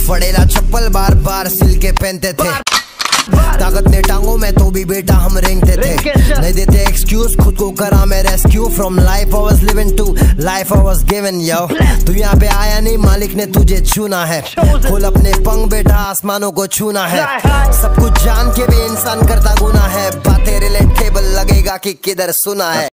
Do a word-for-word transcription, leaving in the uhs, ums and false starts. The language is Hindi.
फड़ेला चप्पल बार बार सिल के पहनते थे, ताकत ने टांगों में तो भी बेटा हम रेंगते थे। नहीं देते एक्सक्यूज, खुद को करा मैं rescue from life I was living to life I was given. यो तू यहाँ पे आया नहीं, मालिक ने तुझे चुना है। खोल अपने पंख बेटा, आसमानों को छूना है। सब कुछ जान के भी इंसान करता गुना है। बातें रिलेटेबल लगेगा कि किधर सुना है।